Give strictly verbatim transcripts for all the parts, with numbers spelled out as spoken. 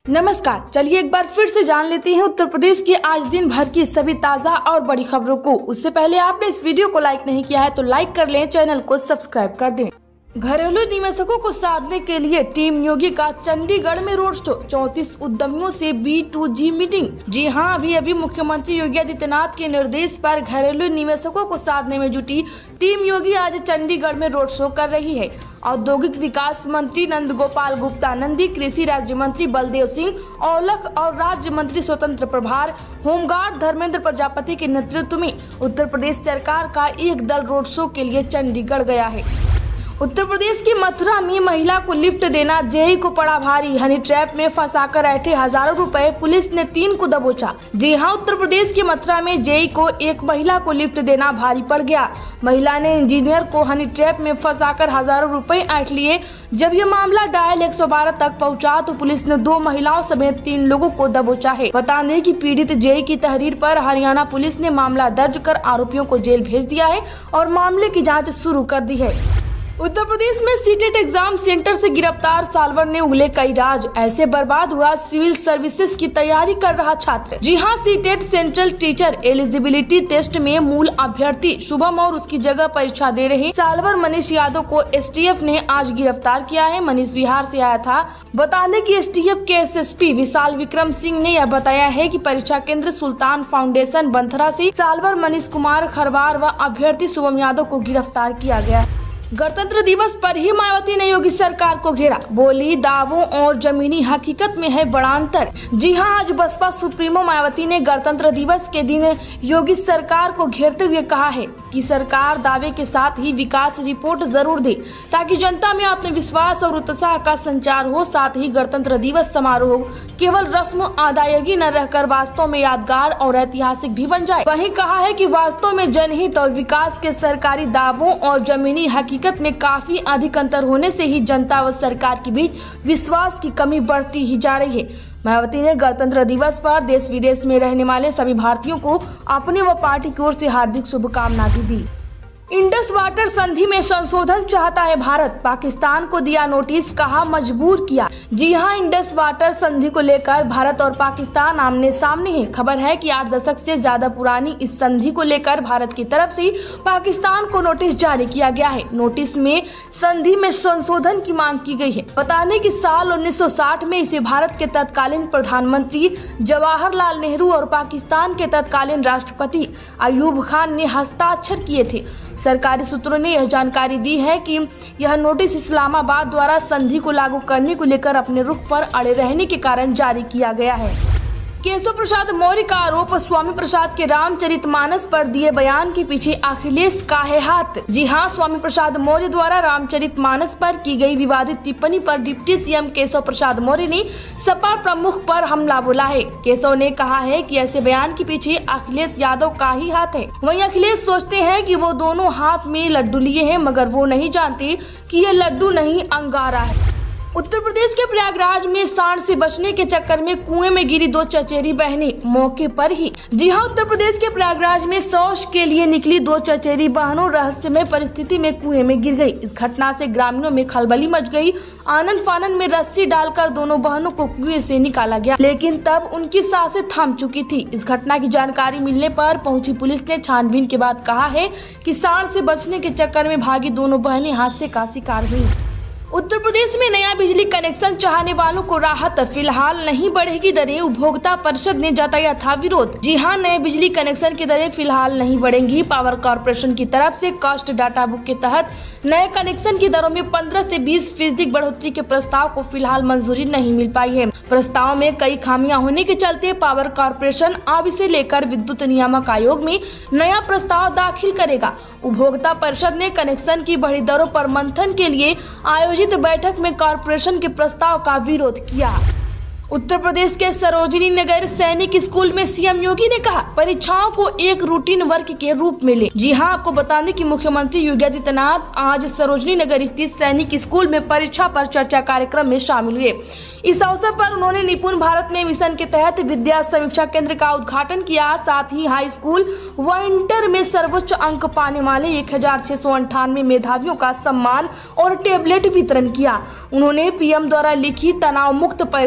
नमस्कार, चलिए एक बार फिर से जान लेते हैं उत्तर प्रदेश के आज दिन भर की सभी ताजा और बड़ी खबरों को। उससे पहले आपने इस वीडियो को लाइक नहीं किया है तो लाइक कर लें, चैनल को सब्सक्राइब कर दें। घरेलू निवेशकों को साधने के लिए टीम योगी का चंडीगढ़ में रोड शो, चौंतीस उद्यमियों से बी टू जी मीटिंग। जी हां, अभी अभी मुख्यमंत्री योगी आदित्यनाथ के निर्देश पर घरेलू निवेशकों को साधने में जुटी टीम योगी आज चंडीगढ़ में रोड शो कर रही है। औद्योगिक विकास मंत्री नंद गोपाल गुप्ता नंदी, कृषि राज्य मंत्री बलदेव सिंह औलख और राज्य मंत्री स्वतंत्र प्रभार होमगार्ड धर्मेंद्र प्रजापति के नेतृत्व में उत्तर प्रदेश सरकार का एक दल रोड शो के लिए चंडीगढ़ गया है। उत्तर प्रदेश की मथुरा में महिला को लिफ्ट देना जेई को पड़ा भारी। हनी ट्रैप में फंसाकर ऐठे हजारों रुपए, पुलिस ने तीन को दबोचा। जी हां, उत्तर प्रदेश के मथुरा में जेई को एक महिला को लिफ्ट देना भारी पड़ गया। महिला ने इंजीनियर को हनी ट्रैप में फंसाकर हजारों रुपए ऐंठ लिए। जब ये मामला डायल एक सौ बारह तक पहुंचा तो पुलिस ने दो महिलाओं समेत तीन लोगों को दबोचा है। बता दें कि पीड़ित जेई की तहरीर पर हरियाणा पुलिस ने मामला दर्ज कर आरोपियों को जेल भेज दिया है और मामले की जाँच शुरू कर दी है। उत्तर प्रदेश में सीटेट एग्जाम सेंटर से गिरफ्तार सालवर ने उगले कई राज, ऐसे बर्बाद हुआ सिविल सर्विसेज की तैयारी कर रहा छात्र। जी हां, CTET central teacher eligibility test में मूल अभ्यर्थी शुभम और उसकी जगह परीक्षा दे रहे सालवर मनीष यादव को एसटीएफ ने आज गिरफ्तार किया है। मनीष बिहार से आया था। बता दें कि एसटीएफ के एसएसपी विशाल विक्रम सिंह ने यह बताया है कि परीक्षा केंद्र सुल्तान फाउंडेशन बंथरा से सालवर मनीष कुमार खरवार व अभ्यर्थी शुभम यादव को गिरफ्तार किया गया है। गणतंत्र दिवस पर ही मायावती ने योगी सरकार को घेरा, बोली दावों और जमीनी हकीकत में है बड़ा अंतर। जी हां, आज बसपा सुप्रीमो मायावती ने गणतंत्र दिवस के दिन योगी सरकार को घेरते हुए कहा है कि सरकार दावे के साथ ही विकास रिपोर्ट जरूर दे ताकि जनता में आत्मविश्वास और उत्साह का संचार हो। साथ ही गणतंत्र दिवस समारोह केवल रस्म अदायगी न रहकर वास्तव में यादगार और ऐतिहासिक भी बन जाए। वहीं कहा है कि वास्तव में जनहित और विकास के सरकारी दावों और जमीनी हकीकत हकीकत में काफी अधिक अंतर होने से ही जनता व सरकार के बीच विश्वास की कमी बढ़ती ही जा रही है। मायावती ने गणतंत्र दिवस पर देश विदेश में रहने वाले सभी भारतीयों को अपने व पार्टी की ओर से हार्दिक शुभकामनाएं भी दी। इंडस वाटर संधि में संशोधन चाहता है भारत, पाकिस्तान को दिया नोटिस, कहा मजबूर किया। जी हां, इंडस वाटर संधि को लेकर भारत और पाकिस्तान आमने सामने हैं। खबर है कि आठ दशक से ज्यादा पुरानी इस संधि को लेकर भारत की तरफ से पाकिस्तान को नोटिस जारी किया गया है। नोटिस में संधि में संशोधन की मांग की गई है। बता दें कि साल उन्नीस सौ साठ में इसे भारत के तत्कालीन प्रधानमंत्री जवाहरलाल नेहरू और पाकिस्तान के तत्कालीन राष्ट्रपति अयूब खान ने हस्ताक्षर किए थे। सरकारी सूत्रों ने यह जानकारी दी है कि यह नोटिस इस्लामाबाद द्वारा संधि को लागू करने को लेकर अपने रुख पर अड़े रहने के कारण जारी किया गया है। केशव प्रसाद मौर्य का आरोप, स्वामी प्रसाद के रामचरितमानस पर दिए बयान के पीछे अखिलेश का है हाथ। जी हां, स्वामी प्रसाद मौर्य द्वारा रामचरितमानस पर की गई विवादित टिप्पणी पर डिप्टी सीएम केशव प्रसाद मौर्य ने सपा प्रमुख पर हमला बोला है। केशव ने कहा है कि ऐसे बयान के पीछे अखिलेश यादव का ही हाथ है। वहीं अखिलेश सोचते हैं कि वो दोनों हाथ में लड्डू लिए हैं, मगर वो नहीं जानते कि ये लड्डू नहीं अंगारा है। उत्तर प्रदेश के प्रयागराज में सांड से बचने के चक्कर में कुएं में गिरी दो चचेरी बहनें, मौके पर ही। जी हां, उत्तर प्रदेश के प्रयागराज में शौच के लिए निकली दो चचेरी बहनों रहस्यमय परिस्थिति में कुएं में गिर गई। इस घटना से ग्रामीणों में खलबली मच गई। आनन फानन में रस्सी डालकर दोनों बहनों को कुएं से निकाला गया, लेकिन तब उनकी सांसें थम चुकी थी। इस घटना की जानकारी मिलने पर पहुंची पुलिस ने छानबीन के बाद कहा है कि सांड से बचने के चक्कर में भागी दोनों बहनें हादसे का शिकार हुई। उत्तर प्रदेश में नया बिजली कनेक्शन चाहने वालों को राहत, फिलहाल नहीं बढ़ेगी दरें, उपभोक्ता परिषद ने जताया था विरोध। जी हां, नए बिजली कनेक्शन की दरें फिलहाल नहीं बढ़ेंगी। पावर कॉर्पोरेशन की तरफ से कॉस्ट डाटा बुक के तहत नए कनेक्शन की दरों में पंद्रह से बीस फीसदी बढ़ोतरी के प्रस्ताव को फिलहाल मंजूरी नहीं मिल पाई है। प्रस्ताव में कई खामियां होने के चलते पावर कॉर्पोरेशन अब इसे लेकर विद्युत नियामक आयोग में नया प्रस्ताव दाखिल करेगा। उपभोक्ता परिषद ने कनेक्शन की बढ़ी दरों पर मंथन के लिए आयोजित बैठक में कॉर्पोरेशन के प्रस्ताव का विरोध किया। उत्तर प्रदेश के सरोजिनी नगर सैनिक स्कूल में सीएम योगी ने कहा परीक्षाओं को एक रूटीन वर्क के रूप में ले। जी हां, आपको बता दें कि मुख्यमंत्री योगी आदित्यनाथ आज सरोजिनी नगर स्थित सैनिक स्कूल में परीक्षा पर चर्चा कार्यक्रम में शामिल हुए। इस अवसर पर उन्होंने निपुण भारत में मिशन के तहत विद्या समीक्षा केंद्र का उद्घाटन किया। साथ ही हाई स्कूल व इंटर में सर्वोच्च अंक पाने वाले एक हजार छह सौ अंठानवे मेधावियों का सम्मान और टेबलेट वितरण किया। उन्होंने पीएम द्वारा लिखी तनाव मुक्त परीक्षा के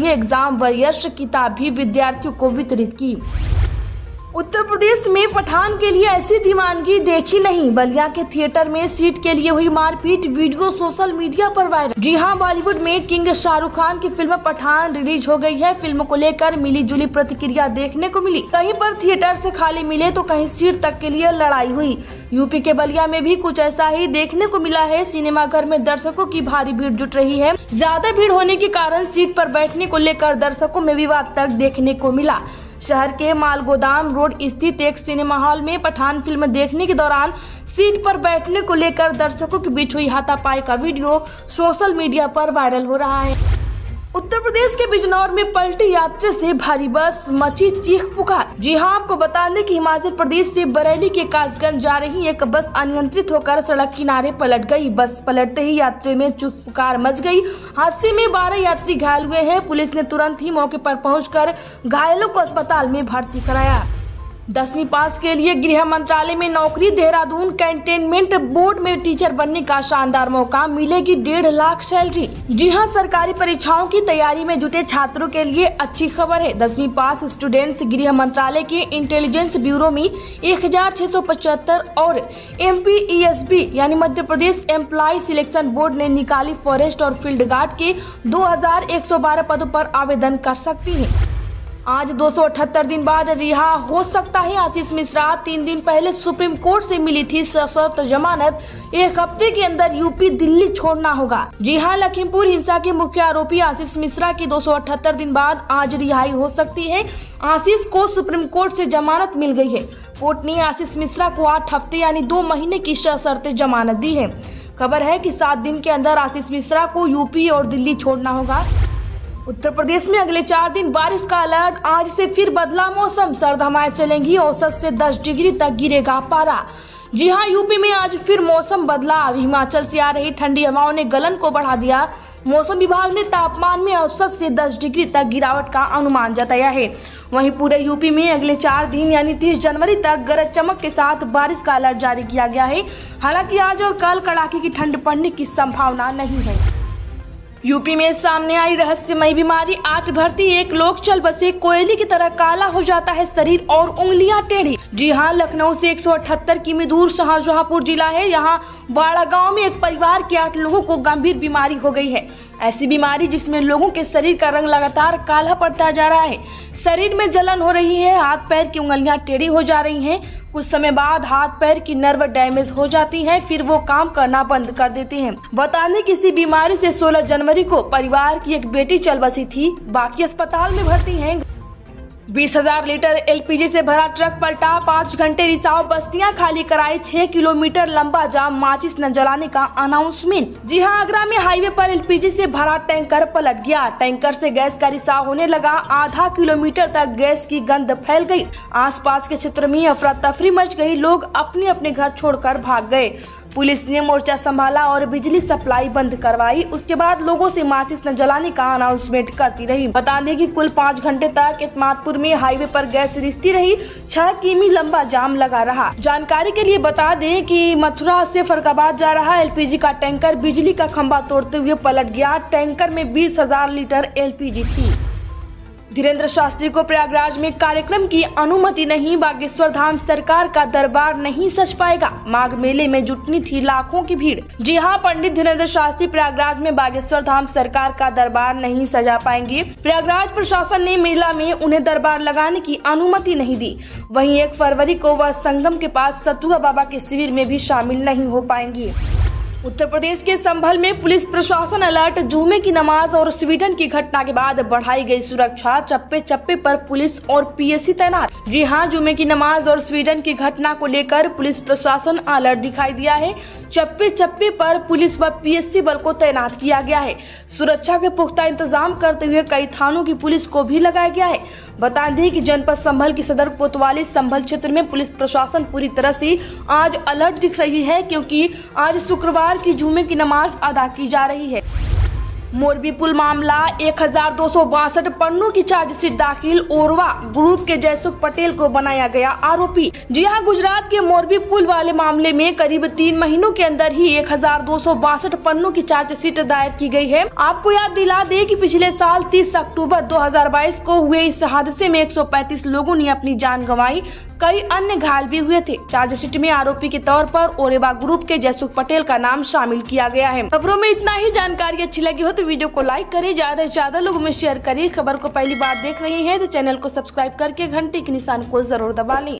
लिए एग्जाम वॉरियर्स किताब भी विद्यार्थियों को वितरित की। उत्तर प्रदेश में पठान के लिए ऐसी दीवानगी देखी नहीं। बलिया के थिएटर में सीट के लिए हुई मारपीट वीडियो सोशल मीडिया पर वायरल। जी हां, बॉलीवुड में किंग शाहरुख खान की फिल्म पठान रिलीज हो गई है। फिल्म को लेकर मिली जुली प्रतिक्रिया देखने को मिली। कहीं पर थिएटर से खाली मिले तो कहीं सीट तक के लिए लड़ाई हुई। यूपी के बलिया में भी कुछ ऐसा ही देखने को मिला है। सिनेमा घर में दर्शकों की भारी भीड़ जुट रही है। ज्यादा भीड़ होने के कारण सीट पर बैठने को लेकर दर्शकों में विवाद तक देखने को मिला। शहर के मालगोदाम रोड स्थित एक सिनेमा हॉल में पठान फिल्म देखने के दौरान सीट पर बैठने को लेकर दर्शकों के बीच हुई हाथापाई का वीडियो सोशल मीडिया पर वायरल हो रहा है। उत्तर प्रदेश के बिजनौर में पलटी यात्री से भारी बस, मची चीख पुकार। जी हां, आपको बता दें कि हिमाचल प्रदेश से बरेली के कासगंज जा रही एक बस अनियंत्रित होकर सड़क किनारे पलट गई। बस पलटते ही यात्रियों में चीख पुकार मच गई। हादसे में बारह यात्री घायल हुए हैं। पुलिस ने तुरंत ही मौके पर पहुंचकर घायलों को अस्पताल में भर्ती कराया। दसवीं पास के लिए गृह मंत्रालय में नौकरी। देहरादून कैंटोनमेंट बोर्ड में टीचर बनने का शानदार मौका, मिलेगी डेढ़ लाख सैलरी। जी हां, सरकारी परीक्षाओं की तैयारी में जुटे छात्रों के लिए अच्छी खबर है। दसवीं पास स्टूडेंट्स गृह मंत्रालय के इंटेलिजेंस ब्यूरो में एक हजार छह सौ पचहत्तर और M P E S B यानी Madhya Pradesh employ selection board ने निकाली फॉरेस्ट और फील्ड गार्ड के दो हजार एक सौ बारह पदों पर आवेदन कर सकती है। आज दो सौ अठहत्तर दिन बाद रिहा हो सकता है आशीष मिश्रा। तीन दिन पहले सुप्रीम कोर्ट से मिली थी सशर्त जमानत। एक हफ्ते के अंदर यूपी दिल्ली छोड़ना होगा। जी हां, लखीमपुर हिंसा के मुख्य आरोपी आशीष मिश्रा की दो सौ अठहत्तर दिन बाद आज रिहाई हो सकती है। आशीष को सुप्रीम कोर्ट से जमानत मिल गई है। कोर्ट ने आशीष मिश्रा को आठ हफ्ते यानी दो महीने की सशर्त जमानत दी है। खबर है कि सात दिन के अंदर आशीष मिश्रा को यूपी और दिल्ली छोड़ना होगा। उत्तर प्रदेश में अगले चार दिन बारिश का अलर्ट। आज से फिर बदला मौसम, सर्द हवाएं चलेंगी। औसत से दस डिग्री तक गिरेगा पारा। जी हां, यूपी में आज फिर मौसम बदला। हिमाचल से आ रही ठंडी हवाओं ने गलन को बढ़ा दिया। मौसम विभाग ने तापमान में औसत से दस डिग्री तक गिरावट का अनुमान जताया है। वहीं पूरे यूपी में अगले चार दिन यानी तीस जनवरी तक गरज चमक के साथ बारिश का अलर्ट जारी किया गया है। हालांकि आज और कल कड़ाके की ठंड पड़ने की संभावना नहीं है। यूपी में सामने आई रहस्यमयी बीमारी। आठ भर्ती एक लोग चल बसे, कोयले की तरह काला हो जाता है शरीर और उंगलियां टेढ़ी। जी हां, लखनऊ से एक सौ अठहत्तर किमी दूर शाहजहांपुर जिला है। यहां बाड़ा गांव में एक परिवार के आठ लोगों को गंभीर बीमारी हो गई है। ऐसी बीमारी जिसमें लोगों के शरीर का रंग लगातार काला पड़ता जा रहा है। शरीर में जलन हो रही है, हाथ पैर की उंगलियां टेढ़ी हो जा रही हैं। कुछ समय बाद हाथ पैर की नर्व डैमेज हो जाती है, फिर वो काम करना बंद कर देते हैं। बता दें कि इसी बीमारी से सोलह जनवरी को परिवार की एक बेटी चल बसी थी, बाकी अस्पताल में भर्ती हैं। बीस हजार लीटर एल पी जी से भरा ट्रक पलटा, पाँच घंटे रिसाव, बस्तियां खाली कराई, छह किलोमीटर लंबा जाम, माचिस न जलाने का अनाउंसमेंट। जी हां, आगरा में हाईवे पर एल पी जी से भरा टैंकर पलट गया। टैंकर से गैस का रिसाव होने लगा। आधा किलोमीटर तक गैस की गंध फैल गई। आसपास के क्षेत्र में अफरा तफरी मच गई। लोग अपने अपने घर छोड़कर भाग गए। पुलिस ने मोर्चा संभाला और बिजली सप्लाई बंद करवाई। उसके बाद लोगों से माचिस न जलाने का अनाउंसमेंट करती रही। बता दें कि कुल पाँच घंटे तक एतमादपुर में हाईवे पर गैस रिश्ती रही। छह किमी लंबा जाम लगा रहा। जानकारी के लिए बता दें कि मथुरा से फरखाबाद जा रहा एल पी जी का टैंकर बिजली का खंभा तोड़ते हुए पलट गया। टैंकर में बीस हजार लीटर एल पी जी थी। धीरेन्द्र शास्त्री को प्रयागराज में कार्यक्रम की अनुमति नहीं। बागेश्वर धाम सरकार का दरबार नहीं सज पाएगा। माघ मेले में जुटनी थी लाखों की भीड़। जी हां, पंडित धीरेन्द्र शास्त्री प्रयागराज में बागेश्वर धाम सरकार का दरबार नहीं सजा पाएंगे। प्रयागराज प्रशासन ने मेला में उन्हें दरबार लगाने की अनुमति नहीं दी। वहीं एक फरवरी को वह संगम के पास सतुआ बाबा के शिविर में भी शामिल नहीं हो पाएंगे। उत्तर प्रदेश के संभल में पुलिस प्रशासन अलर्ट। जुमे की नमाज और स्वीडन की घटना के बाद बढ़ाई गई सुरक्षा। चप्पे चप्पे पर पुलिस और पी एस सी तैनात। जी हां, जुमे की नमाज और स्वीडन की घटना को लेकर पुलिस प्रशासन अलर्ट दिखाई दिया है। चप्पे चप्पे पर पुलिस व पी एस सी बल को तैनात किया गया है। सुरक्षा के पुख्ता इंतजाम करते हुए कई थानों की पुलिस को भी लगाया गया है। बता दें कि जनपद संभल की सदर कोतवाली संभल क्षेत्र में पुलिस प्रशासन पूरी तरह से आज अलर्ट दिख रही है, क्योंकि आज शुक्रवार की जुमे की नमाज अदा की जा रही है। मोरबी पुल मामला एक हजार दो सौ बासठ पन्नों की चार्जशीट दाखिल, ओरवा ग्रुप के जयसुख पटेल को बनाया गया आरोपी। जी हां, गुजरात के मोरबी पुल वाले मामले में करीब तीन महीनों के अंदर ही एक हजार दो सौ बासठ पन्नों की चार्जशीट दायर की गई है। आपको याद दिला दे कि पिछले साल तीस अक्टूबर दो हजार बाईस को हुए इस हादसे में एक सौ पैंतीस लोगों ने अपनी जान गंवाई, कई अन्य घायल भी हुए थे। चार्जशीट में आरोपी के तौर पर ओरेवा ग्रुप के जयसुख पटेल का नाम शामिल किया गया है। खबरों में इतना ही। जानकारी अच्छी लगी हो तो वीडियो को लाइक करें, ज्यादा से ज्यादा लोगों में शेयर करें। खबर को पहली बार देख रहे हैं तो चैनल को सब्सक्राइब करके घंटे के निशान को जरूर दबा लें।